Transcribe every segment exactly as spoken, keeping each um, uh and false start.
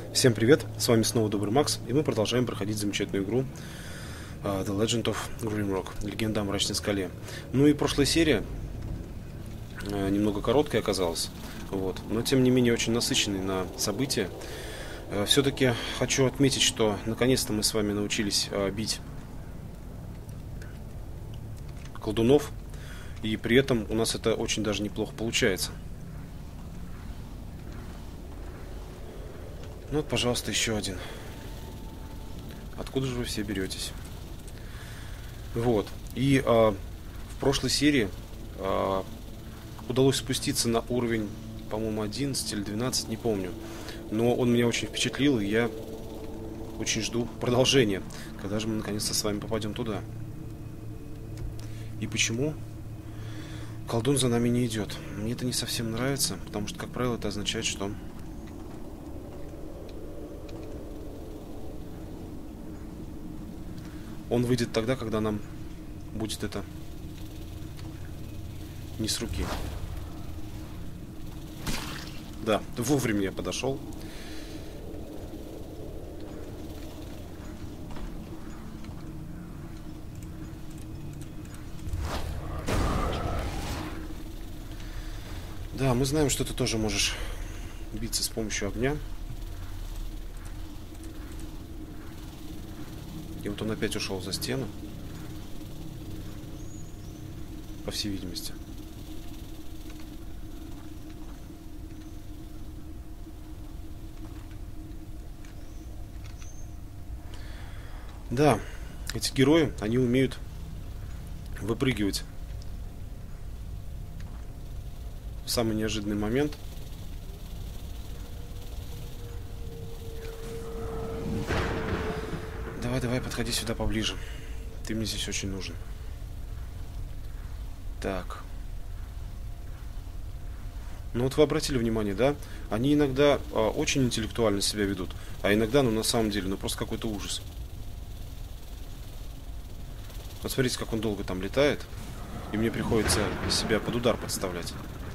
Всем привет, с вами снова Добрый Макс, и мы продолжаем проходить замечательную игру uh, The Legend of Grimrock, Легенда о Мрачной Скале. Ну и прошлая серия uh, немного короткая оказалась, вот, но тем не менее очень насыщенной на события. Uh, все-таки хочу отметить, что наконец-то мы с вами научились uh, бить колдунов, и при этом у нас это очень даже неплохо получается. Ну вот, пожалуйста, еще один. Откуда же вы все беретесь? Вот. И а, в прошлой серии а, удалось спуститься на уровень, по-моему, одиннадцать или двенадцать, не помню. Но он меня очень впечатлил, и я очень жду продолжения. Когда же мы наконец-то с вами попадем туда? И почему колдун за нами не идет? Мне это не совсем нравится, потому что, как правило, это означает, что он выйдет тогда, когда нам будет это не с руки. Да, вовремя я подошел. Да, мы знаем, что ты тоже можешь биться с помощью огня. И вот он опять ушел за стену. По всей видимости. Да, эти герои, они умеют выпрыгивать в самый неожиданный момент. Давай, давай, подходи сюда поближе. Ты мне здесь очень нужен. Так. Ну вот вы обратили внимание, да? Они иногда а, очень интеллектуально себя ведут, а иногда, ну на самом деле, ну просто какой-то ужас. Вот смотрите, как он долго там летает, и мне приходится себя под удар подставлять.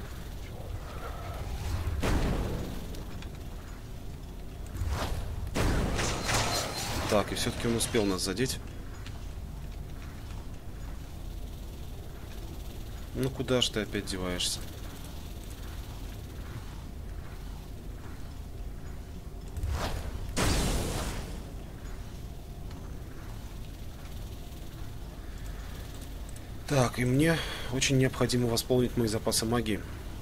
Так, и все-таки он успел нас задеть. Ну куда ж ты опять деваешься? Так, и мне очень необходимо восполнить мои запасы магии.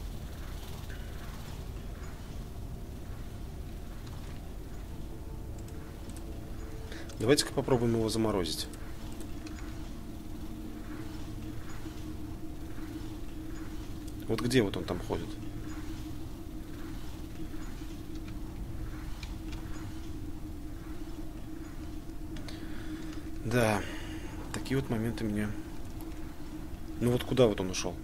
Давайте-ка попробуем его заморозить. Вот где вот он там ходит? Да, такие вот моменты меня... Ну вот куда вот он ушел?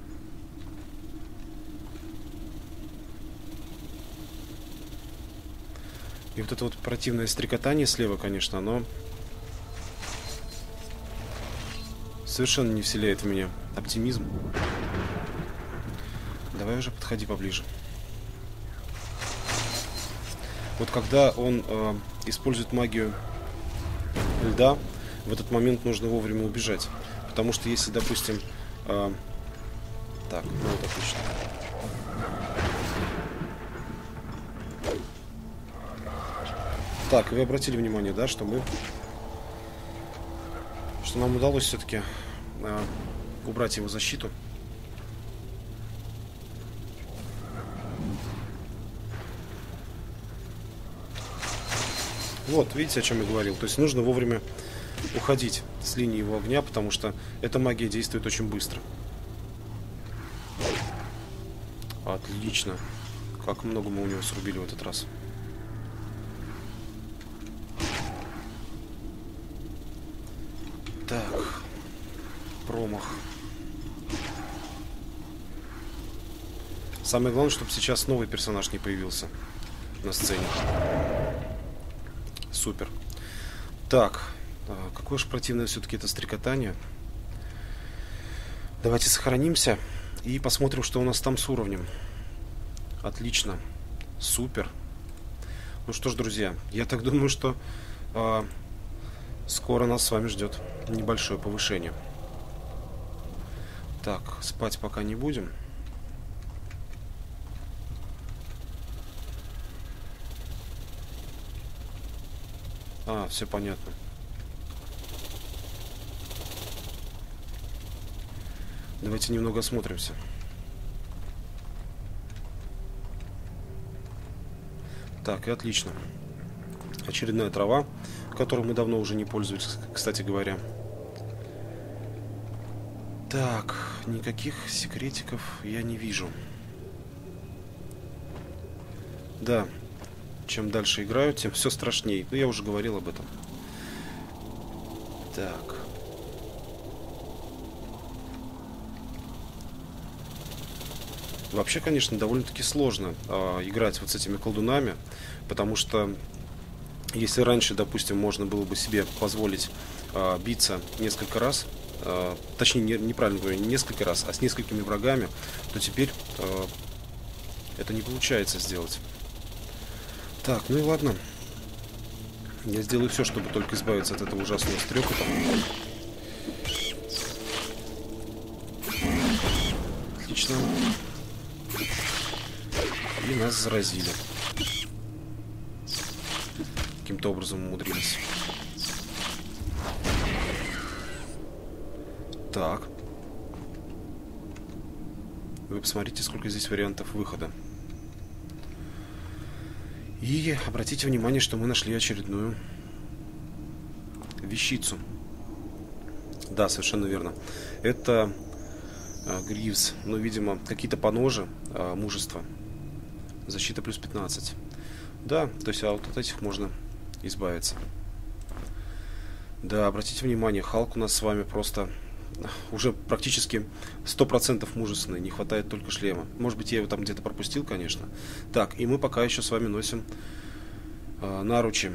И вот это вот противное стрекотание слева, конечно, оно совершенно не вселяет в меня оптимизм. Давай уже подходи поближе. Вот когда он э, использует магию льда, в этот момент нужно вовремя убежать. Потому что если, допустим... Э, так, ну вот отлично. Так, вы обратили внимание, да, что мы... Что нам удалось все-таки э, убрать его защиту. Вот, видите, о чем я говорил. То есть нужно вовремя уходить с линии его огня, потому что эта магия действует очень быстро. Отлично. Как много мы у него срубили в этот раз. Так. Промах. Самое главное, чтобы сейчас новый персонаж не появился на сцене. Супер. Так, какое же противное все-таки это стрекотание. Давайте сохранимся и посмотрим, что у нас там с уровнем. Отлично. Супер. Ну что ж, друзья, я так думаю, что э, скоро нас с вами ждет небольшое повышение. Так, спать пока не будем. А, все понятно. Давайте немного осмотримся. Так, и отлично. Очередная трава, которой мы давно уже не пользуемся, кстати говоря. Так, никаких секретиков я не вижу. Да, чем дальше играю, тем все страшнее. Ну, я уже говорил об этом. Так. Вообще, конечно, довольно-таки сложно э, играть вот с этими колдунами, потому что если раньше, допустим, можно было бы себе позволить э, биться несколько раз, э, точнее, не, неправильно говорю, не несколько раз, а с несколькими врагами, то теперь э, это не получается сделать. Так, ну и ладно. Я сделаю все, чтобы только избавиться от этого ужасного стрекота. Отлично. И нас заразили. Каким-то образом умудрились. Так. Вы посмотрите, сколько здесь вариантов выхода. И обратите внимание, что мы нашли очередную вещицу. Да, совершенно верно. Это э, Гривс. Но, видимо, какие-то поножи э, мужества. Защита плюс пятнадцать. Да, то есть а вот от этих можно избавиться. Да, обратите внимание, Халк у нас с вами просто уже практически сто процентов мужественный. Не хватает только шлема. Может быть, я его там где-то пропустил, конечно. Так, и мы пока еще с вами носим э, наручи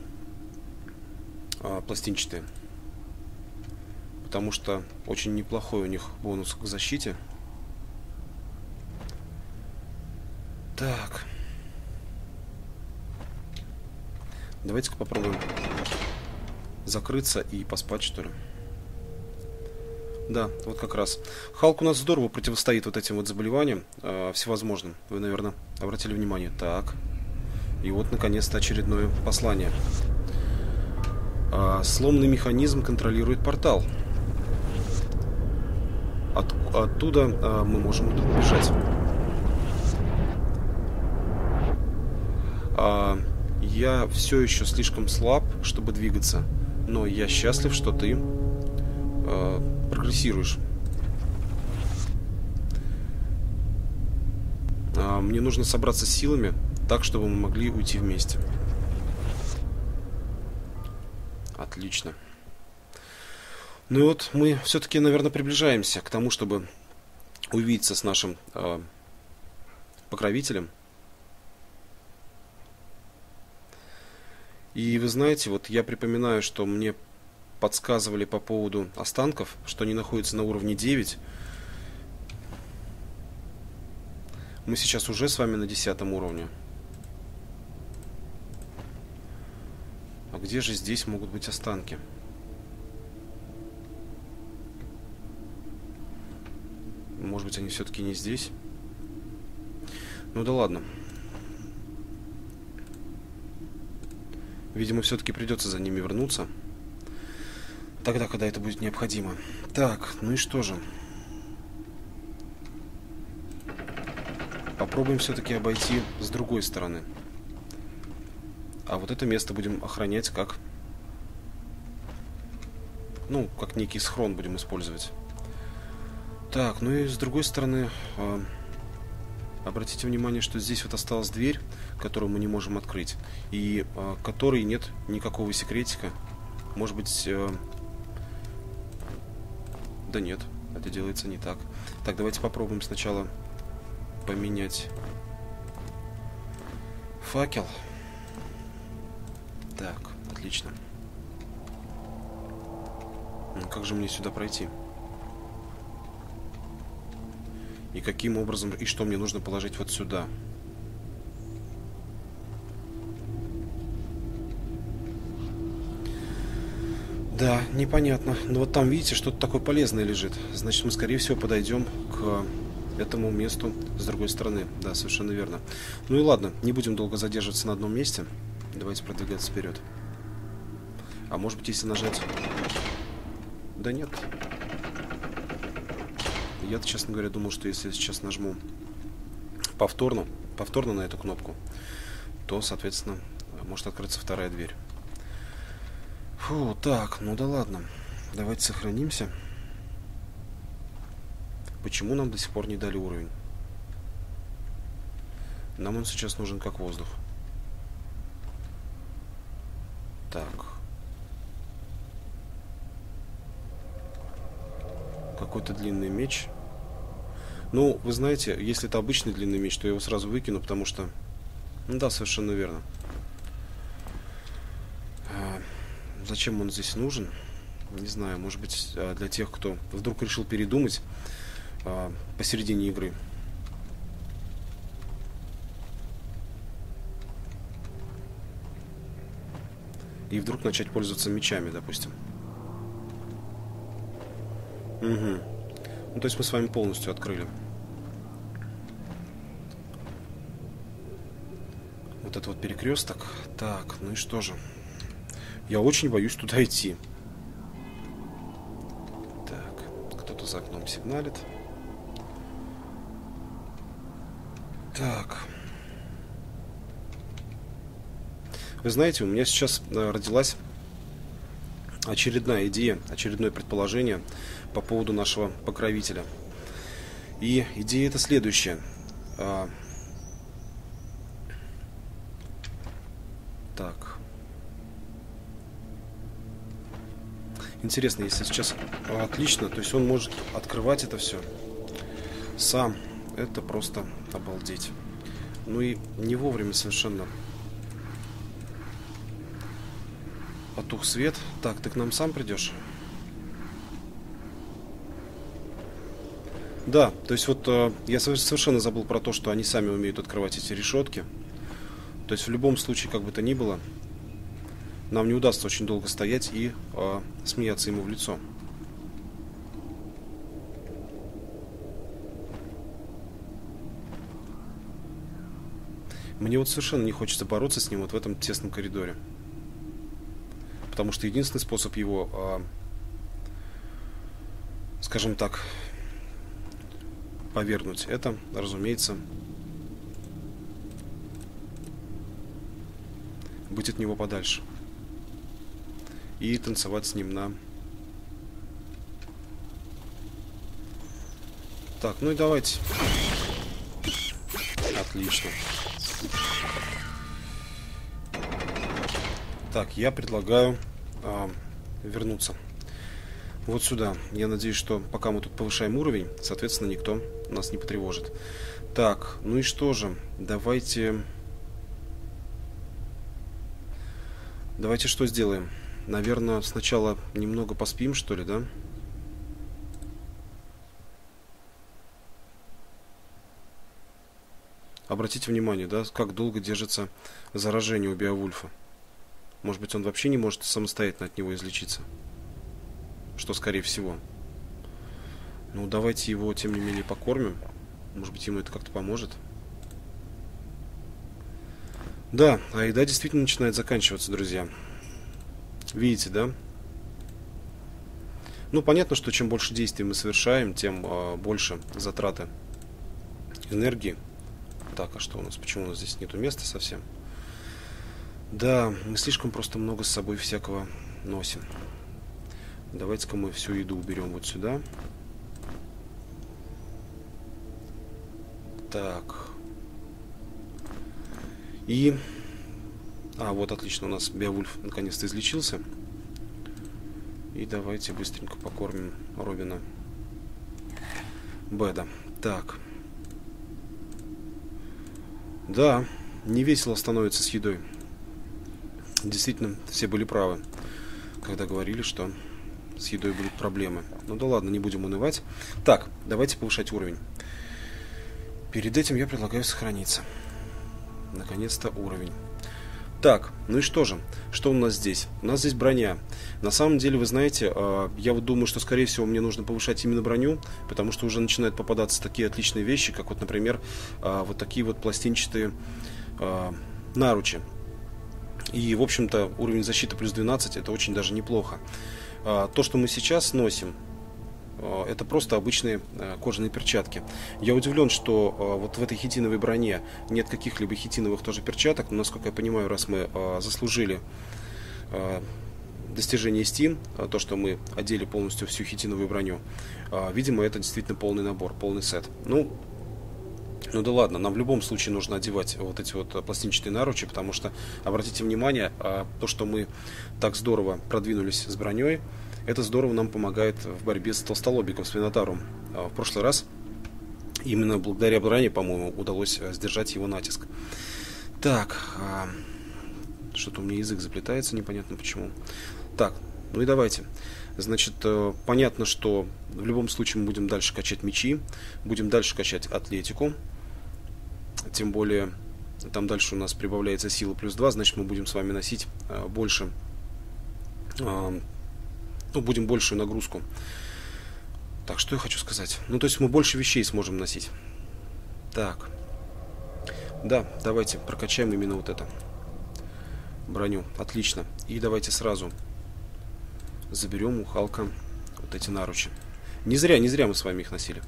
э, пластинчатые. Потому что очень неплохой у них бонус к защите. Так. Давайте-ка попробуем закрыться и поспать, что ли. Да, вот как раз. Халк у нас здорово противостоит вот этим вот заболеваниям э, всевозможным. Вы, наверное, обратили внимание. Так. И вот, наконец-то, очередное послание. Э, сломанный механизм контролирует портал. От, оттуда э, мы можем убежать. Э, я все еще слишком слаб, чтобы двигаться. Но я счастлив, что ты э, прогрессируешь. А, мне нужно собраться с силами так, чтобы мы могли уйти вместе. Отлично. Ну и вот мы все-таки, наверное, приближаемся к тому, чтобы увидеться с нашим э, покровителем. И вы знаете, вот я припоминаю, что мне подсказывали по поводу останков, что они находятся на уровне девять. Мы сейчас уже с вами на десятом уровне. А где же здесь могут быть останки? Может быть, они все-таки не здесь? Ну да ладно. Видимо, все-таки придется за ними вернуться. Тогда, когда это будет необходимо. Так, ну и что же? Попробуем все-таки обойти с другой стороны. А вот это место будем охранять как... Ну, как некий схрон будем использовать. Так, ну и с другой стороны... Э, обратите внимание, что здесь вот осталась дверь, которую мы не можем открыть. И э, которой нет никакого секретика. Может быть... Э, Да нет, это делается не так. Так, давайте попробуем сначала поменять факел. Так, отлично. Ну, как же мне сюда пройти? И каким образом, и что мне нужно положить вот сюда? Да, непонятно. Но вот там, видите, что-то такое полезное лежит. Значит, мы, скорее всего, подойдем к этому месту с другой стороны. Да, совершенно верно. Ну и ладно, не будем долго задерживаться на одном месте. Давайте продвигаться вперед. А может быть, если нажать... Да нет. Я-то, честно говоря, думал, что если я сейчас нажму повторно, повторно на эту кнопку, то, соответственно, может открыться вторая дверь. Фу, так, ну да ладно. Давайте сохранимся. Почему нам до сих пор не дали уровень? Нам он сейчас нужен как воздух. Так. Какой-то длинный меч. Ну, вы знаете, если это обычный длинный меч, то я его сразу выкину, потому что... Ну да, совершенно верно. А, зачем он здесь нужен? Не знаю, может быть, для тех, кто вдруг решил передумать а, посередине игры. И вдруг начать пользоваться мечами, допустим. Угу. Ну, то есть мы с вами полностью открыли вот этот вот перекресток. Так, ну и что же? Я очень боюсь туда идти. Так, кто-то за окном сигналит. Так. Вы знаете, у меня сейчас родилась очередная идея, очередное предположение по поводу нашего покровителя. И идея это следующая. А, так. Интересно, если сейчас... Отлично, то есть он может открывать это все сам. Это просто обалдеть. Ну и не вовремя совершенно потух свет. Так, ты к нам сам придешь? Да, то есть вот э, я совершенно забыл про то, что они сами умеют открывать эти решетки. То есть в любом случае, как бы то ни было, нам не удастся очень долго стоять и э, смеяться ему в лицо. Мне вот совершенно не хочется бороться с ним вот в этом тесном коридоре. Потому что единственный способ его, э, скажем так, повергнуть, это, разумеется, быть от него подальше. И танцевать с ним на... Так, ну и давайте. Отлично. Так, я предлагаю э, вернуться вот сюда. Я надеюсь, что пока мы тут повышаем уровень, соответственно, никто нас не потревожит. Так, ну и что же? Давайте... Давайте что сделаем? Наверное, сначала немного поспим, что ли, да? Обратите внимание, да, как долго держится заражение у Беовульфа. Может быть, он вообще не может самостоятельно от него излечиться. Что, скорее всего. Ну, давайте его, тем не менее, покормим. Может быть, ему это как-то поможет. Да, а еда действительно начинает заканчиваться, друзья. Видите, да? Ну, понятно, что чем больше действий мы совершаем, тем э, больше затраты энергии. Так, а что у нас? Почему у нас здесь нету места совсем? Да, мы слишком просто много с собой всякого носим. Давайте-ка мы всю еду уберем вот сюда. Так. И... А, вот отлично, у нас Беовульф наконец-то излечился. И давайте быстренько покормим Робина Беда. Так. Да, не весело становится с едой. Действительно, все были правы, когда говорили, что с едой будут проблемы. Ну да ладно, не будем унывать. Так, давайте повышать уровень. Перед этим я предлагаю сохраниться. Наконец-то уровень. Так, ну и что же? Что у нас здесь? У нас здесь броня. На самом деле, вы знаете, я вот думаю, что, скорее всего, мне нужно повышать именно броню, потому что уже начинают попадаться такие отличные вещи, как вот, например, вот такие вот пластинчатые наручи. И, в общем-то, уровень защиты плюс двенадцать, это очень даже неплохо. То, что мы сейчас носим, это просто обычные кожаные перчатки. Я удивлен, что вот в этой хитиновой броне нет каких-либо хитиновых тоже перчаток. Но, насколько я понимаю, раз мы заслужили достижение Steam, то, что мы одели полностью всю хитиновую броню, видимо, это действительно полный набор, полный сет. Ну, ну да ладно, нам в любом случае нужно одевать вот эти вот пластинчатые наручи, потому что, обратите внимание, то, что мы так здорово продвинулись с броней, это здорово нам помогает в борьбе с толстолобиком, с Минотавром. В прошлый раз именно благодаря броне, по-моему, удалось сдержать его натиск. Так, что-то у меня язык заплетается, непонятно почему. Так, ну и давайте. Значит, понятно, что в любом случае мы будем дальше качать мечи, будем дальше качать атлетику. Тем более, там дальше у нас прибавляется сила плюс два, значит, мы будем с вами носить больше... Ну, будем большую нагрузку. Так, что я хочу сказать? Ну, то есть мы больше вещей сможем носить. Так. Да, давайте прокачаем именно вот это. Броню. Отлично. И давайте сразу заберем у Халка вот эти наручи. Не зря, не зря мы с вами их носили.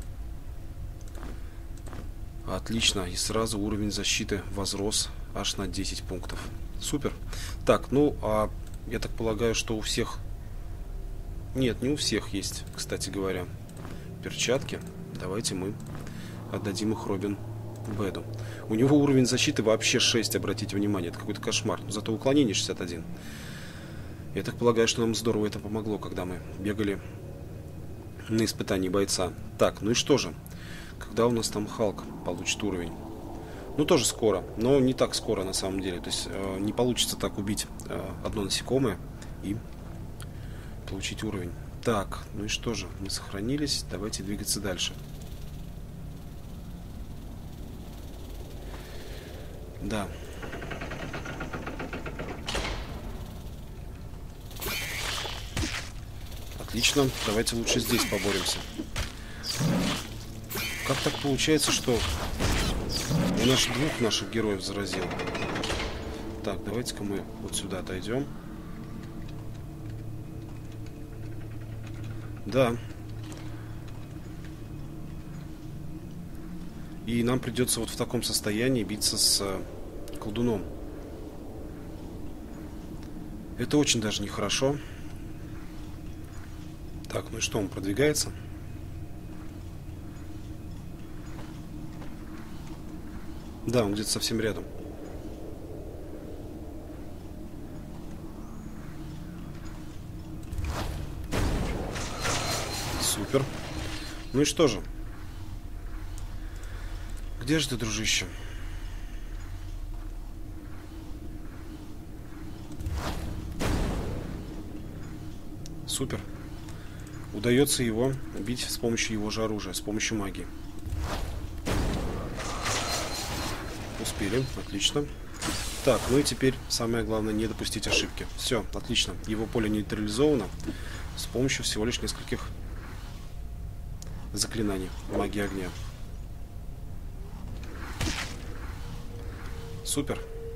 Отлично. И сразу уровень защиты возрос аж на десять пунктов. Супер. Так, ну, а я так полагаю, что у всех... Нет, не у всех есть, кстати говоря, перчатки. Давайте мы отдадим их Робин Беду. У него уровень защиты вообще шесть, обратите внимание. Это какой-то кошмар. Зато уклонение шестьдесят один. Я так полагаю, что нам здорово это помогло, когда мы бегали на испытании бойца. Так, ну и что же? Когда у нас там Халк получит уровень? Ну, тоже скоро, но не так скоро на самом деле. То есть э, не получится так убить э, одно насекомое и... получить уровень. Так, ну и что же, мы сохранились, давайте двигаться дальше. Да. Отлично, давайте лучше здесь поборемся. Как так получается, что у нас двух наших героев заразил? Так, давайте-ка мы вот сюда отойдем. Да. И нам придется вот в таком состоянии биться с э, колдуном. Это очень даже нехорошо. Так, ну и что, он продвигается? Да, он где-то совсем рядом. Супер. Ну и что же? Где же ты, дружище? Супер. Удается его убить с помощью его же оружия, с помощью магии. Успели, отлично. Так, ну и теперь самое главное не допустить ошибки. Все, отлично. Его поле нейтрализовано с помощью всего лишь нескольких заклинаний магии огня. Супер.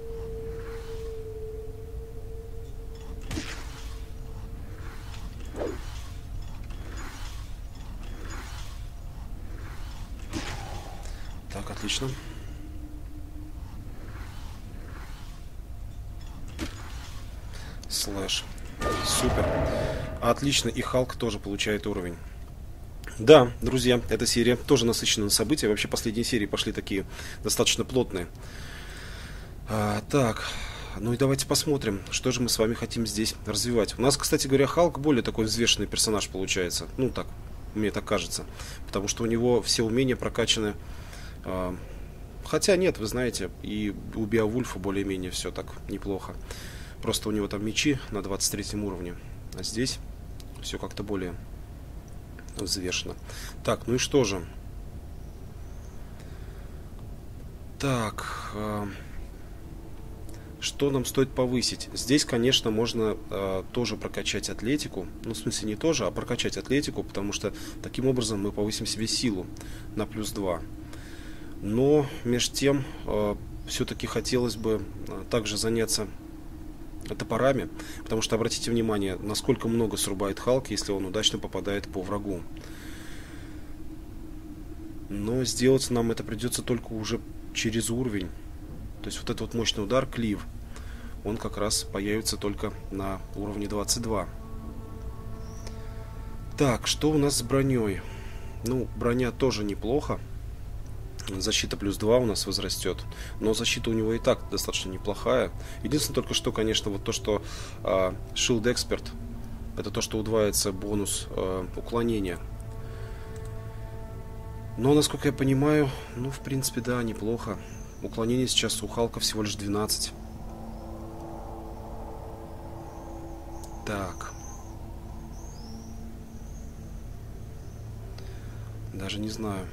Так, отлично. Слэш. Супер. Отлично, и Халк тоже получает уровень. Да, друзья, эта серия тоже насыщена на события. Вообще последние серии пошли такие достаточно плотные. А, так, ну и давайте посмотрим, что же мы с вами хотим здесь развивать. У нас, кстати говоря, Халк более такой взвешенный персонаж получается. Ну так, мне так кажется. Потому что у него все умения прокачаны. А, хотя нет, вы знаете, и у Беовульфа более-менее все так неплохо. Просто у него там мечи на двадцать третьем уровне. А здесь все как-то более взвешено. Так, ну и что же? Так. Э, Что нам стоит повысить? Здесь, конечно, можно э, тоже прокачать атлетику. Ну, в смысле, не тоже, а прокачать атлетику, потому что таким образом мы повысим себе силу на плюс два. Но, между тем, э, все-таки хотелось бы э, также заняться топорами, потому что, обратите внимание, насколько много срубает Халк, если он удачно попадает по врагу. Но сделать нам это придется только уже через уровень. То есть вот этот вот мощный удар, клив, он как раз появится только на уровне двадцать два. Так, что у нас с броней? Ну, броня тоже неплохо. Защита плюс два у нас возрастет. Но защита у него и так достаточно неплохая. Единственное только что, конечно, вот то, что э, Shield Expert, это то, что удваивается бонус э, уклонения. Но, насколько я понимаю, ну, в принципе, да, неплохо. Уклонение сейчас у Халка всего лишь двенадцать. Так. Даже не знаю.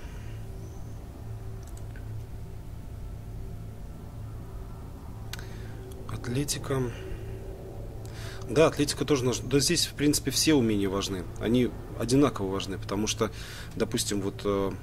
Атлетика. Да, атлетика тоже нужна. Да, здесь, в принципе, все умения важны. Они одинаково важны, потому что, допустим, вот э,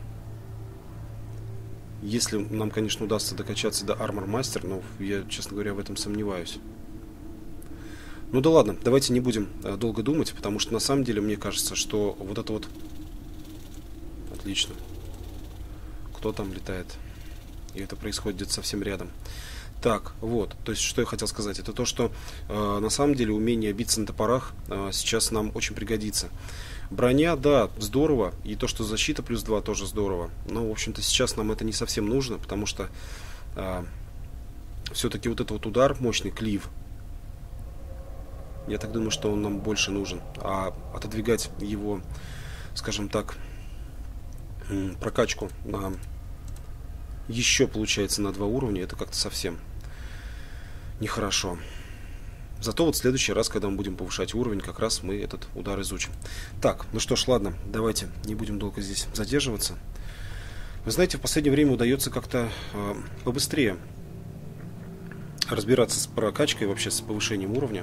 если нам, конечно, удастся докачаться до Armor Master, но я, честно говоря, в этом сомневаюсь. Ну да ладно, давайте не будем э, долго думать, потому что на самом деле мне кажется, что вот это вот... Отлично. Кто там летает? И это происходит где-то совсем рядом. Так, вот, то есть, что я хотел сказать, это то, что э, на самом деле умение биться на топорах э, сейчас нам очень пригодится. Броня, да, здорово, и то, что защита плюс два тоже здорово, но, в общем-то, сейчас нам это не совсем нужно, потому что э, все-таки вот этот вот удар, мощный клив, я так думаю, что он нам больше нужен, а отодвигать его, скажем так, прокачку на еще, получается, на два уровня, это как-то совсем нехорошо. Зато вот в следующий раз, когда мы будем повышать уровень, как раз мы этот удар изучим. Так, ну что ж, ладно, давайте не будем долго здесь задерживаться. Вы знаете, в последнее время удается как-то э, побыстрее разбираться с прокачкой, вообще с повышением уровня.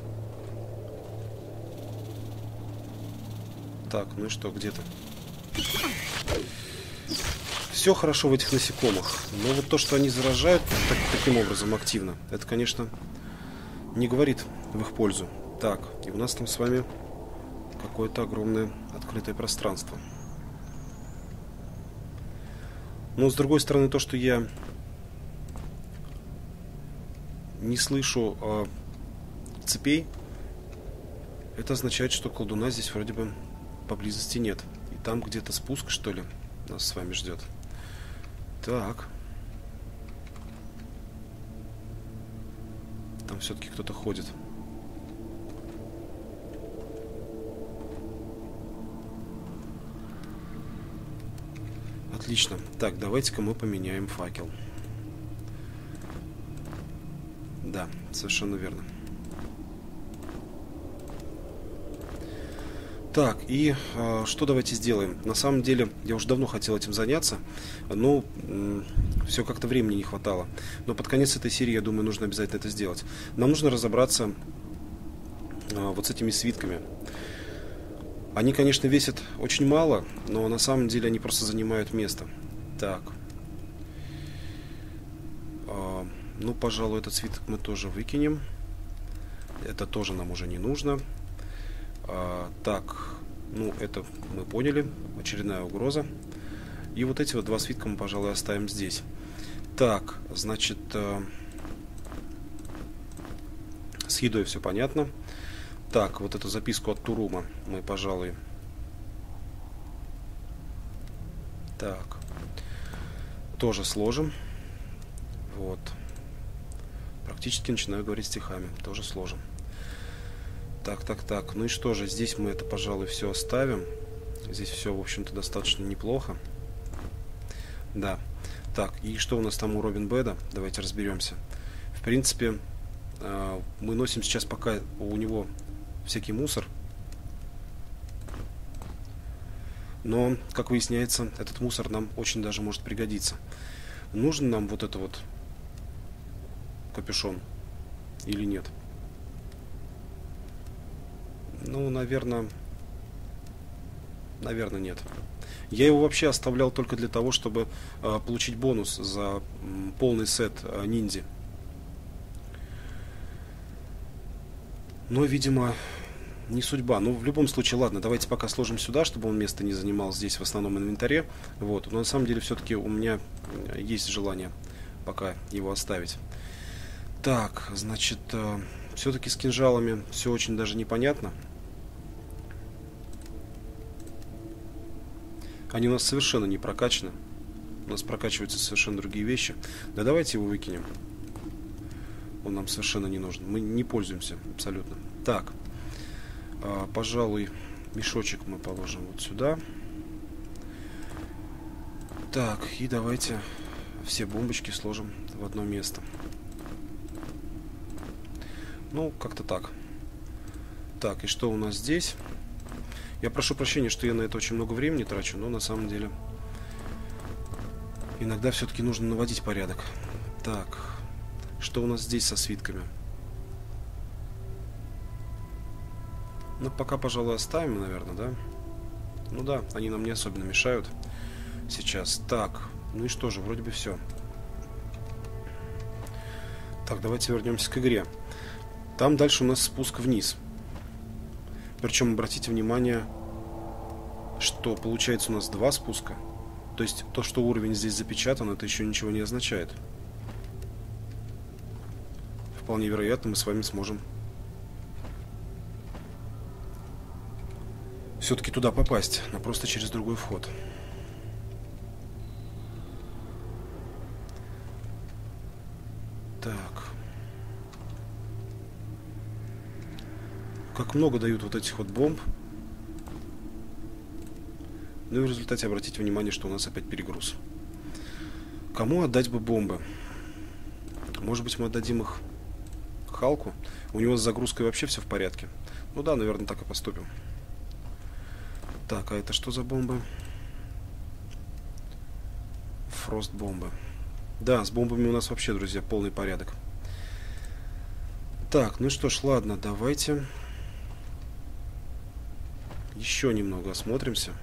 Так, ну и что, где-то? Все хорошо в этих насекомых, но вот то, что они заражают так, таким образом активно, это, конечно, не говорит в их пользу. Так, и у нас там с вами какое-то огромное открытое пространство. Но, с другой стороны, то, что я не слышу э, цепей, это означает, что колдуна здесь вроде бы поблизости нет. И там где-то спуск, что ли, нас с вами ждет. Так. Там все-таки кто-то ходит. Отлично. Так, давайте-ка мы поменяем факел. Да, совершенно верно. Так, и э, что давайте сделаем? На самом деле, я уже давно хотел этим заняться, но э, все как-то времени не хватало. Но под конец этой серии, я думаю, нужно обязательно это сделать. Нам нужно разобраться э, вот с этими свитками. Они, конечно, весят очень мало, но на самом деле они просто занимают место. Так. Э, ну, пожалуй, этот свиток мы тоже выкинем. Это тоже нам уже не нужно. А, так, ну это мы поняли, очередная угроза. И вот эти вот два свитка мы, пожалуй, оставим здесь. Так, значит, э, с едой все понятно. Так, вот эту записку от Турума мы, пожалуй... Так, тоже сложим. Вот. Практически начинаю говорить стихами, тоже сложим. Так, так, так. Ну и что же, здесь мы это, пожалуй, все оставим. Здесь все, в общем-то, достаточно неплохо. Да. Так, и что у нас там у Робин Беда? Давайте разберемся. В принципе, мы носим сейчас пока у него всякий мусор. Но, как выясняется, этот мусор нам очень даже может пригодиться. Нужен нам вот это вот капюшон. или нет. Ну, наверное... Наверное, нет. Я его вообще оставлял только для того, чтобы э, получить бонус за м, полный сет э, ниндзя. Но, видимо, не судьба. Ну, в любом случае, ладно, давайте пока сложим сюда, чтобы он место не занимал здесь в основном инвентаре. Вот. Но на самом деле все-таки у меня есть желание пока его оставить. Так, значит, э, все-таки с кинжалами все очень даже непонятно. Они у нас совершенно не прокачаны. У нас прокачиваются совершенно другие вещи. Да давайте его выкинем. Он нам совершенно не нужен. Мы не пользуемся абсолютно. Так. Э, пожалуй, мешочек мы положим вот сюда. Так, и давайте все бомбочки сложим в одно место. Ну, как-то так. Так, и что у нас здесь? Я прошу прощения, что я на это очень много времени трачу, но на самом деле иногда все-таки нужно наводить порядок. Так, что у нас здесь со свитками? Ну, пока, пожалуй, оставим, наверное, да? Ну да, они нам не особенно мешают сейчас. Так, ну и что же, вроде бы все. Так, давайте вернемся к игре. Там дальше у нас спуск вниз. Причем обратите внимание, что получается у нас два спуска. То есть то, что уровень здесь запечатан, это еще ничего не означает. Вполне вероятно, мы с вами сможем все-таки туда попасть, но просто через другой вход. Так. Как много дают вот этих вот бомб. Ну и в результате обратите внимание, что у нас опять перегруз. Кому отдать бы бомбы? Может быть, мы отдадим их Халку? У него с загрузкой вообще все в порядке. Ну да, наверное, так и поступим. Так, а это что за бомбы? Фрост бомбы. Да, с бомбами у нас вообще, друзья, полный порядок. Так, ну что ж, ладно, давайте еще немного осмотримся.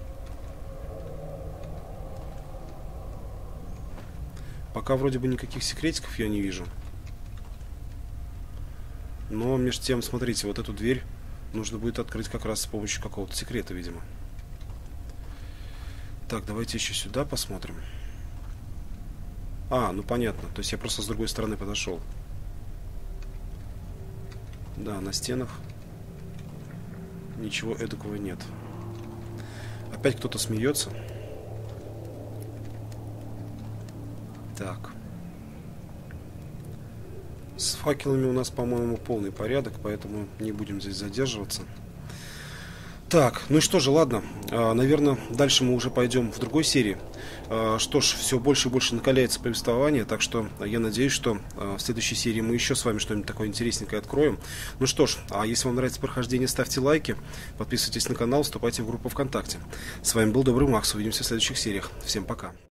Пока вроде бы никаких секретиков я не вижу. Но между тем, смотрите, вот эту дверь нужно будет открыть как раз с помощью какого-то секрета, видимо. Так, давайте еще сюда посмотрим. А, ну понятно. То есть я просто с другой стороны подошел. Да, на стенах ничего эдакого нет. Опять кто-то смеется. Так. С факелами у нас, по-моему, полный порядок, поэтому не будем здесь задерживаться. Так, ну и что же, ладно. А, наверное, дальше мы уже пойдем в другой серии. А, что ж, все больше и больше накаляется повествование, так что я надеюсь, что а, в следующей серии мы еще с вами что-нибудь такое интересненькое откроем. Ну что ж, а если вам нравится прохождение, ставьте лайки, подписывайтесь на канал, вступайте в группу ВКонтакте. С вами был Добрый Макс, увидимся в следующих сериях. Всем пока.